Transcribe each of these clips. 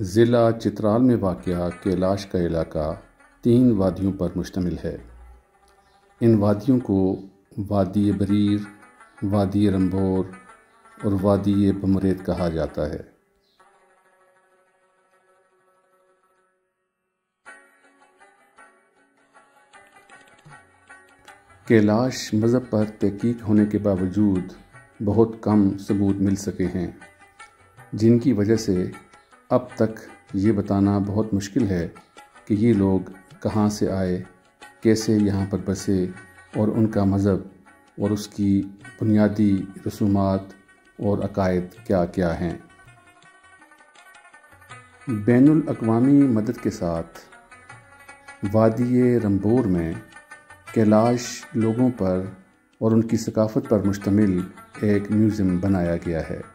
ضلع چترال میں واقع کیلاش کا علاقہ 3 وادیوں پر مشتمل ہے۔ ان وادیوں کو وادی بریر، وادی رمبور اور وادی بمریت کہا جاتا ہے۔ کیلاش مذہب پر تحقیق ہونے کے باوجود بہت کم ثبوت مل سکے ہیں، جن کی وجہ سے اب تک یہ بتانا بہت مشکل ہے کہ یہ لوگ کہاں سے آئے، کیسے یہاں پر بسے اور ان کا مذہب اور اس کی بنیادی رسومات اور عقائد کیا کیا ہیں۔ بین الاقوامی مدد کے ساتھ وادی رمبور میں کیلاش لوگوں پر اور ان کی ثقافت پر مشتمل ایک میوزیم بنایا گیا ہے۔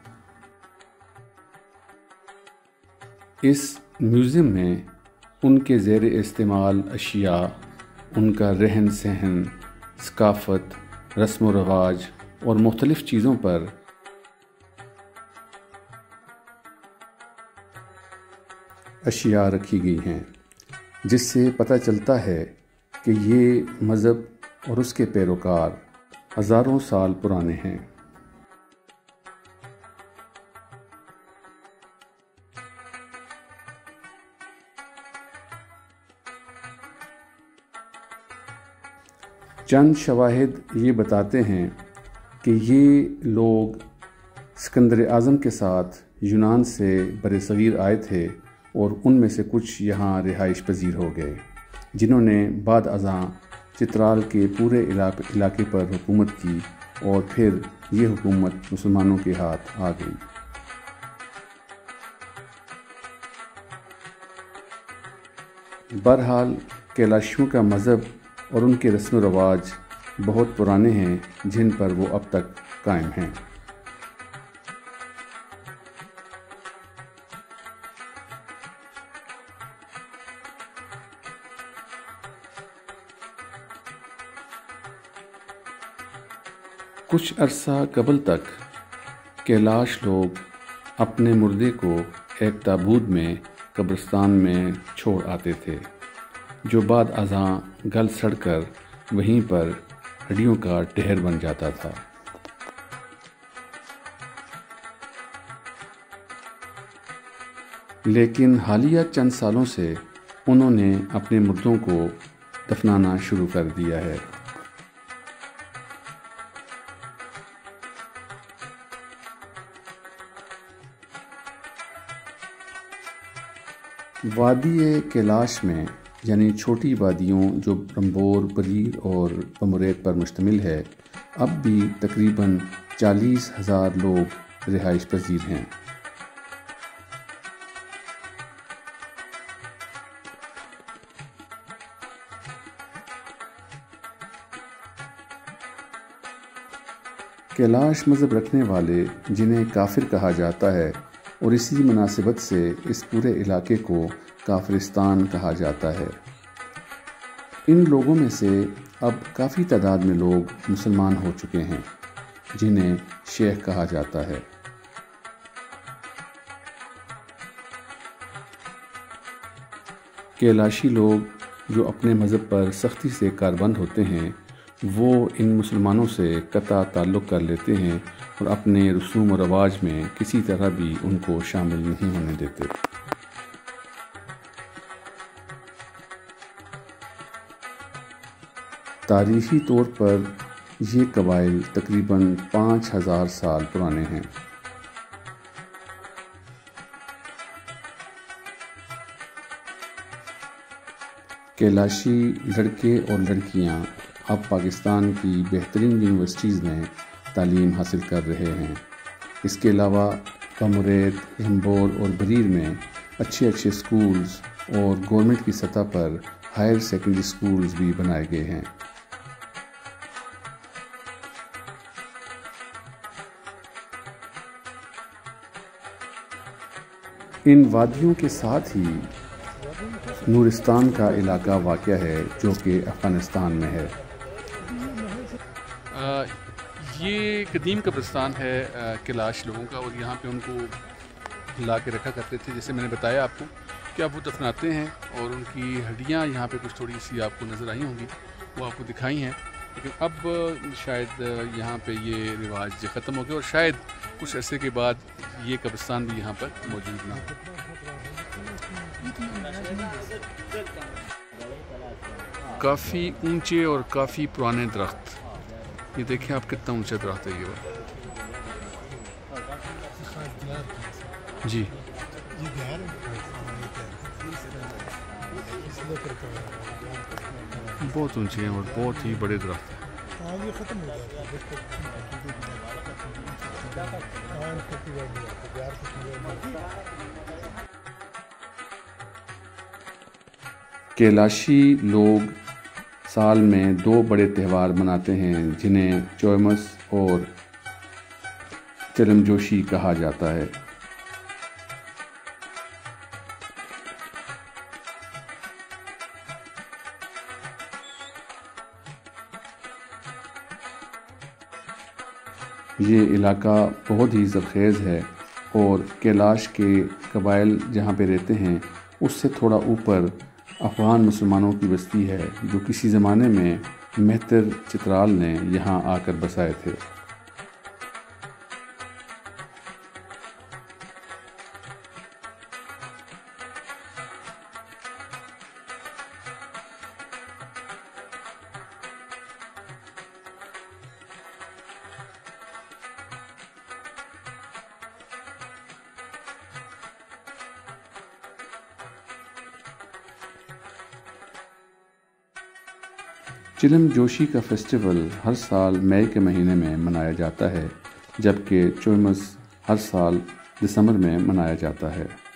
اس میوزیم میں ان کے زیر استعمال اشیاء، ان کا رہن سہن، ثقافت، رسم و رواج اور مختلف چیزوں پر اشیاء رکھی گئی ہیں، جس سے پتہ چلتا ہے کہ یہ مذہب اور اس کے پیروکار ہزاروں سال پرانے ہیں۔ چند شواہد یہ بتاتے ہیں کہ یہ لوگ سکندر اعظم کے ساتھ یونان سے برصغیر آئے تھے اور ان میں سے کچھ یہاں رہائش پذیر ہو گئے، جنہوں نے بعد ازاں چترال کے پورے علاقے پر حکومت کی اور پھر یہ حکومت مسلمانوں کے ہاتھ آ گئی۔ بہرحال کیلاشیوں کا مذہب اور ان کے رسم و رواج بہت پرانے ہیں، جن پر وہ اب تک قائم ہیں۔ کچھ عرصہ قبل تک کیلاش لوگ اپنے مردے کو ایک تابوت میں قبرستان میں چھوڑ آتے تھے، جو بعد ازاں گل سڑ کر وہیں پر ہڈیوں کا ڈھیر بن جاتا تھا۔ لیکن حالیہ چند سالوں سے انہوں نے اپنے مردوں کو دفنانا شروع کر دیا ہے۔ وادی کیلاش میں یعنی چھوٹی وادیوں جو رمبور، بریر اور بمریت پر مشتمل ہے، اب بھی تقریباً 40,000 لوگ رہائش پذیر ہیں۔ کیلاش مذہب رکھنے والے، جنہیں کافر کہا جاتا ہے، اور اسی مناسبت سے اس پورے علاقے کو کافرستان کہا جاتا ہے، ان لوگوں میں سے اب کافی تعداد میں لوگ مسلمان ہو چکے ہیں، جنہیں شیخ کہا جاتا ہے۔ کیلاشی لوگ جو اپنے مذہب پر سختی سے کاربند ہوتے ہیں، وہ ان مسلمانوں سے قطع تعلق کر لیتے ہیں اور اپنے رسوم و رواج میں کسی طرح بھی ان کو شامل نہیں ہونے دیتے۔ تاریخی طور پر یہ قبائل تقریباً 5,000 سال پرانے ہیں۔ کیلاشی لڑکے اور لڑکیاں اب پاکستان کی بہترین یونیورسٹیز میں تعلیم حاصل کر رہے ہیں۔ اس کے علاوہ بمریت، رمبور اور بریر میں اچھے سکولز اور گورنمنٹ کی سطح پر ہائر سیکنڈری سکولز بھی بنائے گئے ہیں۔ ان وادیوں کے ساتھ ہی نورستان کا علاقہ واقع ہے، جو کہ افغانستان میں ہے۔ یہ قدیم قبرستان ہے کیلاش لوگوں کا، اور یہاں پہ ان کو لا کے رکھا کرتے تھے، جیسے میں نے بتایا آپ کو کہ اب وہ دفناتے ہیں اور ان کی ہڈیاں یہاں پہ کچھ تھوڑی سی آپ کو نظر آئی ہوں گی، وہ آپ کو دکھائی ہیں، لیکن اب شاید یہاں پہ یہ رواج ختم ہو گیا اور شاید کچھ عرصے کے بعد یہ قبرستان بھی یہاں پر موجود نہ ہو۔ کافی اونچے اور کافی پرانے درخت، یہ دیکھیں آپ کتنا اونچا درخت ہے یہ جی، بہت اونچے ہیں اور بہت ہی بڑے درخت ہیں۔ کیلاشی لوگ سال میں 2 بڑے تہوار مناتے ہیں جنہیں چوئمس اور چلم جوشی کہا جاتا ہے۔ یہ علاقہ بہت ہی زرخیز ہے اور کیلاش کے قبائل جہاں پہ رہتے ہیں اس سے تھوڑا اوپر افغان مسلمانوں کی بستی ہے جو کسی زمانے میں مہتر چترال نے یہاں آ کر بسائے تھے۔ چلم جوشی کا فیسٹیول ہر سال مئی کے مہینے میں منایا جاتا ہے، جبکہ چوئمس ہر سال دسمبر میں منایا جاتا ہے۔